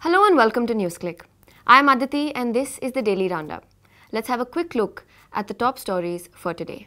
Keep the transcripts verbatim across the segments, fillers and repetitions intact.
Hello and welcome to NewsClick. I'm Aditi and this is the Daily Roundup. Let's have a quick look at the top stories for today.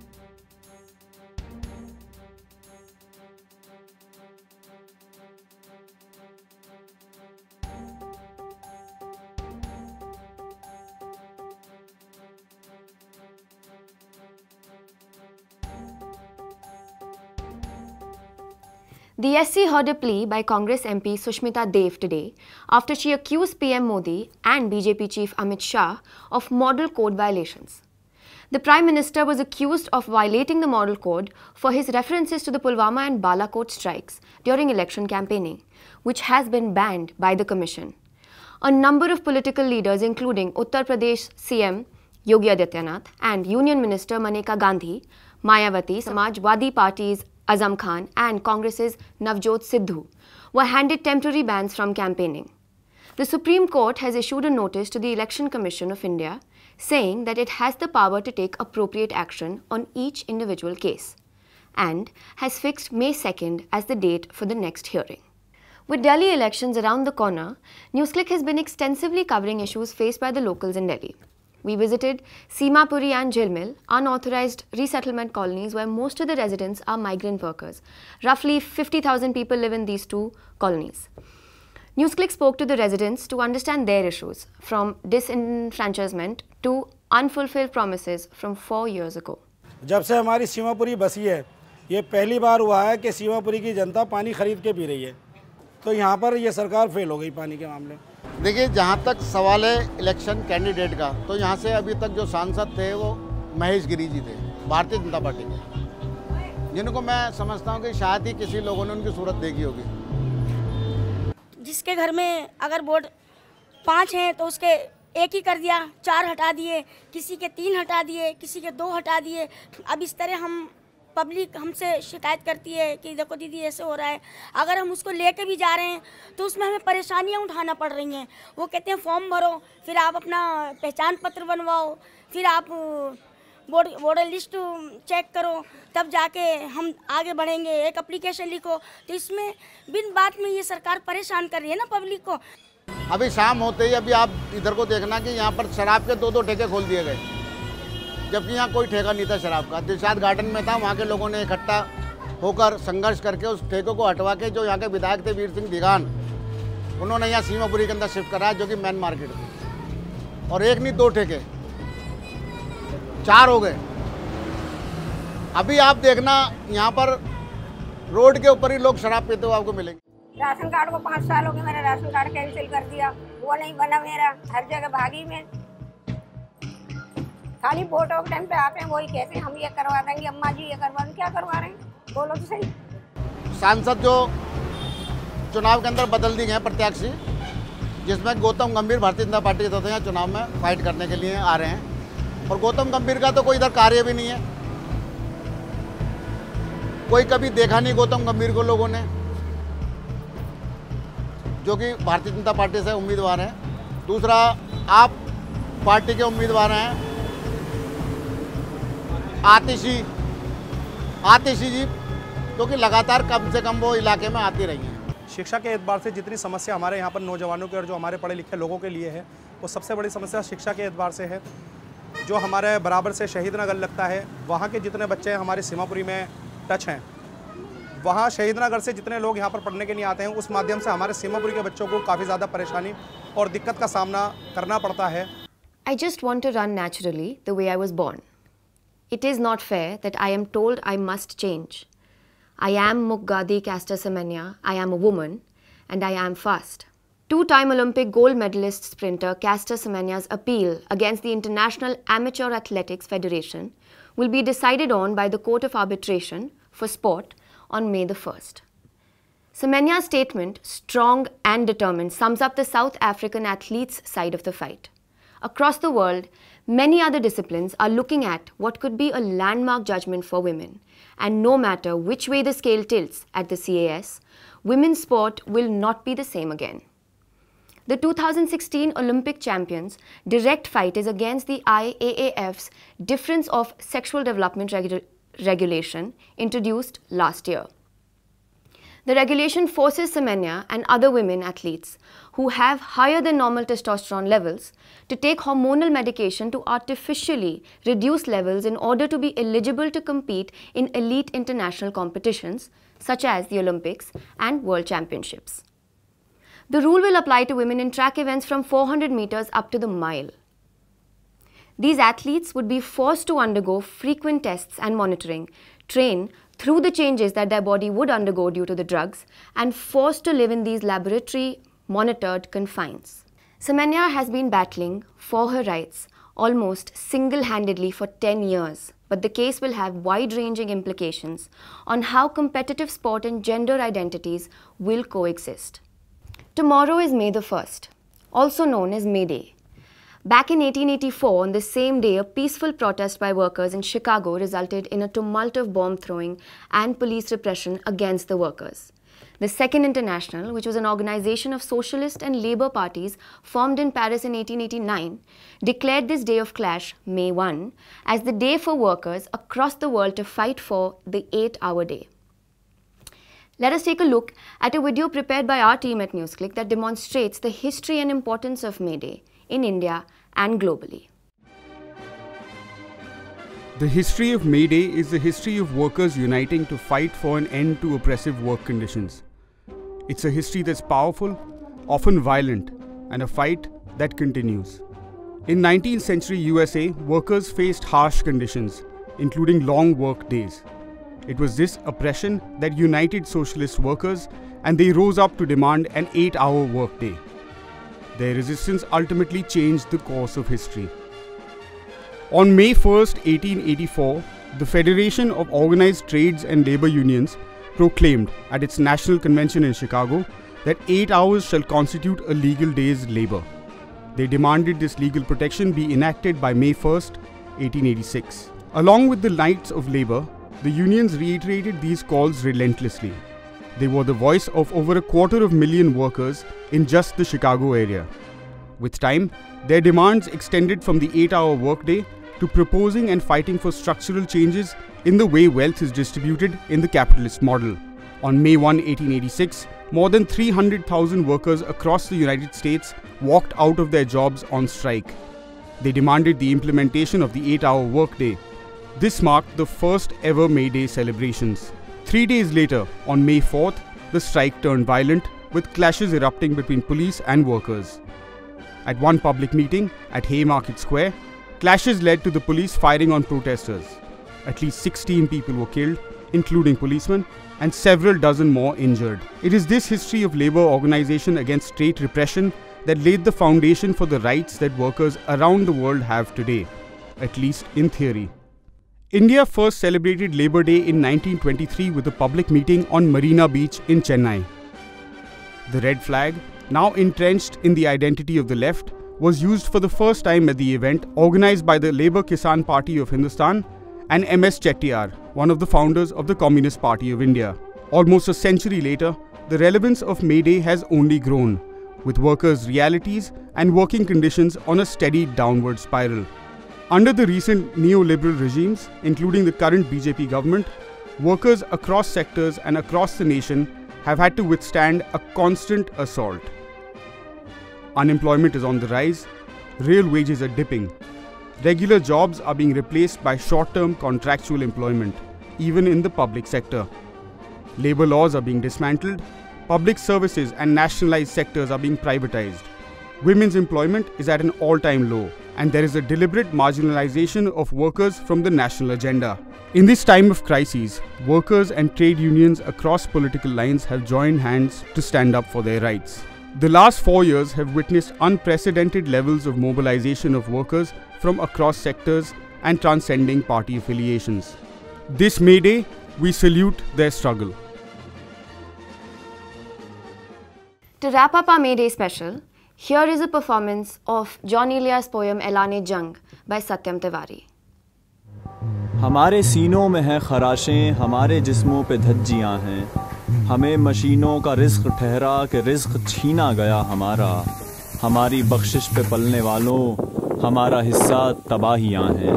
The S C heard a plea by Congress M P Sushmita Dev today after she accused P M Modi and B J P chief Amit Shah of model code violations. The Prime Minister was accused of violating the model code for his references to the Pulwama and Balakot strikes during election campaigning, which has been banned by the Commission. A number of political leaders, including Uttar Pradesh C M Yogi Adityanath and Union Minister Maneka Gandhi, Mayawati, Samajwadi Party's Azam Khan and Congress's Navjot Sidhu were handed temporary bans from campaigning. The Supreme Court has issued a notice to the Election Commission of India saying that it has the power to take appropriate action on each individual case and has fixed May second as the date for the next hearing. With Delhi elections around the corner, NewsClick has been extensively covering issues faced by the locals in Delhi. We visited Seemapuri and Jhilmil, unauthorized resettlement colonies where most of the residents are migrant workers. Roughly fifty thousand people live in these two colonies. NewsClick spoke to the residents to understand their issues, from disenfranchisement to unfulfilled promises from four years ago. जब से हमारी सीमापुरी बसी है, ये पहली बार हुआ है कि सीमापुरी की जनता पानी खरीद के पी रही है। तो यहाँ पर ये सरकार फेल हो गई पानी के मामले में। देखिए, जहाँ तक सवाल है इलेक्शन कैंडिडेट का, तो यहाँ से अभी तक जो सांसद थे वो महेश गिरी जी थे, भारतीय जनता पार्टी के, जिनको मैं समझता हूँ कि शायद ही किसी लोगों ने उनकी सूरत देखी होगी। जिसके घर में अगर वोट पाँच हैं तो उसके एक ही कर दिया, चार हटा दिए, किसी के तीन हटा दिए, किसी के दो हटा दिए। अब इस तरह हम पब्लिक हमसे शिकायत करती है कि देखो दीदी ऐसे हो रहा है। अगर हम उसको लेके भी जा रहे हैं तो उसमें हमें परेशानियां उठाना पड़ रही हैं। वो कहते हैं फॉर्म भरो, फिर आप अपना पहचान पत्र बनवाओ, फिर आप वोटर लिस्ट चेक करो, तब जाके हम आगे बढ़ेंगे, एक एप्लीकेशन लिखो। तो इसमें बिन बात में ये सरकार परेशान कर रही है ना पब्लिक को। अभी शाम होते ही अभी आप इधर को देखना कि यहाँ पर शराब के दो दो ठेके खोल दिए गए, जबकि यहाँ कोई ठेका नहीं था शराब का। दिलशाद गार्डन में था, वहाँ के लोगों ने इकट्ठा होकर संघर्ष करके उस ठेकों को हटवा के, जो यहाँ के विधायक थे वीर सिंह दीगान, उन्होंने यहाँ सीमापुरी के अंदर शिफ्ट कराया, जो कि मेन मार्केट थी। और एक नहीं दो ठेके, चार हो गए। अभी आप देखना यहाँ पर रोड के ऊपर ही लोग शराब पीते हुए आपको मिलेंगे। राशन कार्ड को पाँच साल हो गए, मेरा राशन कार्ड कैंसिल कर दिया, वो नहीं बना मेरा। हर जगह भागी में, खाली वोटों के टाइम पे आते हैं, वही कहते हैं हम ये करवा देंगे, अम्मा जी ये करवा देंगे। क्या करवा रहे हैं, बोलो तो सही। सांसद जो चुनाव के अंदर बदल दी गए हैं प्रत्याशी, जिसमें गौतम गंभीर भारतीय जनता पार्टी के यहाँ चुनाव में फाइट करने के लिए आ रहे हैं। और गौतम गंभीर का तो कोई इधर कार्य भी नहीं है, कोई कभी देखा नहीं गौतम गंभीर को लोगों ने, जो कि भारतीय जनता पार्टी से उम्मीदवार हैं। दूसरा, आप पार्टी के उम्मीदवार हैं आतिशी आतिशी जी, क्योंकि लगातार कम से कम वो इलाके में आती रही हैं। शिक्षा के एतबार से जितनी समस्या हमारे यहाँ पर नौजवानों के और जो हमारे पढ़े लिखे लोगों के लिए है, वो सबसे बड़ी समस्या शिक्षा के एतबार से है। जो हमारे बराबर से शहीद नगर लगता है, वहाँ के जितने बच्चे हमारे सीमापुरी में टच हैं, वहाँ शहीद नगर से जितने लोग यहाँ पर पढ़ने के लिए आते हैं, उस माध्यम से हमारे सीमापुरी के बच्चों को काफ़ी ज़्यादा परेशानी और दिक्कत का सामना करना पड़ता है। I just want to run naturally the way I was born. It is not fair that I am told I must change. I am Muggadi Caster Semenya, I am a woman, and I am fast. Two-time Olympic gold medalist sprinter Caster Semenya's appeal against the International Amateur Athletics Federation will be decided on by the Court of Arbitration for Sport on May the first. Semenya's statement, strong and determined, sums up the South African athletes' side of the fight. Across the world, many other disciplines are looking at what could be a landmark judgment for women. And no matter which way the scale tilts at the C A S, women's sport will not be the same again. The two thousand sixteen Olympic champions' direct fight is against the I A A F's Difference of Sexual Development regu regulation introduced last year. The regulation forces Samanya and other women athletes who have higher than normal testosterone levels to take hormonal medication to artificially reduce levels in order to be eligible to compete in elite international competitions such as the Olympics and World Championships. The rule will apply to women in track events from four hundred meters up to the mile. These athletes would be forced to undergo frequent tests and monitoring, train through the changes that their body would undergo due to the drugs, and forced to live in these laboratory-monitored confines. Samanya has been battling for her rights almost single-handedly for ten years, but the case will have wide-ranging implications on how competitive sport and gender identities will coexist. Tomorrow is May the first, also known as May Day. Back in eighteen eighty-four, on the same day, a peaceful protest by workers in Chicago resulted in a tumult of bomb throwing and police repression against the workers. The Second International, which was an organization of socialist and labor parties formed in Paris in eighteen eighty-nine, declared this day of clash, May first, as the day for workers across the world to fight for the eight-hour day. Let us take a look at a video prepared by our team at NewsClick that demonstrates the history and importance of May Day in India and globally. The history of May Day is the history of workers uniting to fight for an end to oppressive work conditions. It's a history that's powerful, often violent, and a fight that continues. In nineteenth century U S A, workers faced harsh conditions, including long work days. It was this oppression that united socialist workers, and they rose up to demand an eight-hour workday. Their resistance ultimately changed the course of history. On May first, eighteen eighty-four, the Federation of Organized Trades and Labor Unions proclaimed at its National Convention in Chicago that eight hours shall constitute a legal day's labor. They demanded this legal protection be enacted by May first, eighteen eighty-six. Along with the Knights of Labor, the unions reiterated these calls relentlessly. They were the voice of over a quarter of a million workers in just the Chicago area. With time, their demands extended from the eight-hour workday to proposing and fighting for structural changes in the way wealth is distributed in the capitalist model. On May first, eighteen eighty-six, more than three hundred thousand workers across the United States walked out of their jobs on strike. They demanded the implementation of the eight-hour workday. This marked the first ever May Day celebrations. Three days later, on May fourth, the strike turned violent, with clashes erupting between police and workers. At one public meeting at Haymarket Square, clashes led to the police firing on protesters. At least sixteen people were killed, including policemen, and several dozen more injured. It is this history of labor organization against state repression that laid the foundation for the rights that workers around the world have today, at least in theory. India first celebrated Labor Day in nineteen twenty-three with a public meeting on Marina Beach in Chennai. The red flag, now entrenched in the identity of the left, was used for the first time at the event organized by the Labour Kisan Party of Hindustan and M S Chettiar, one of the founders of the Communist Party of India. Almost a century later, the relevance of May Day has only grown, with workers' realities and working conditions on a steady downward spiral. Under the recent neoliberal regimes, including the current B J P government, workers across sectors and across the nation have had to withstand a constant assault. Unemployment is on the rise, real wages are dipping, regular jobs are being replaced by short-term contractual employment, even in the public sector. Labor laws are being dismantled, public services and nationalized sectors are being privatized. Women's employment is at an all-time low, and there is a deliberate marginalization of workers from the national agenda. In this time of crises, workers and trade unions across political lines have joined hands to stand up for their rights. The last four years have witnessed unprecedented levels of mobilization of workers from across sectors and transcending party affiliations. This May Day, we salute their struggle. To wrap up our May Day special, here is a performance of John Elias' poem Elane Jang by Satyam Tiwari. हमारे सीनों में हैं खराशें, हमारे जिस्मों पे धज्जियां हैं, हमें मशीनों का रिस्क ठहरा कि रिस्क छीना गया हमारा, हमारी बख्शिश पे पलने वालों, हमारा हिस्सा तबाहियां हैं।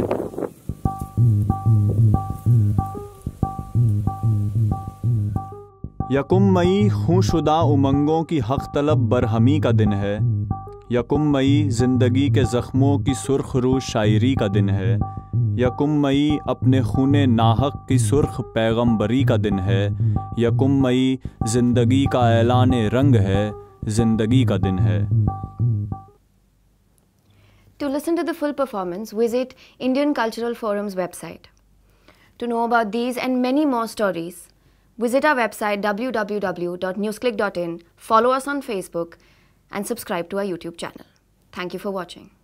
यकुम मई खूंशुदा उमंगों की हक तलब बरहमी का दिन है। यकुम मई ज़िंदगी के ज़ख्मों की सुर्ख रू शायरी का दिन है। यकुम मई अपने खूने नाहक की सुर्ख पैगंबरी का दिन है। यकुम मई ज़िंदगी का ऐलान रंग है, ज़िंदगी का दिन है। To listen to the full performance, visit Indian Cultural Forum's website. To know about these and many more stories, visit our website w w w dot newsclick dot in, follow us on Facebook and subscribe to our YouTube channel. Thank you for watching.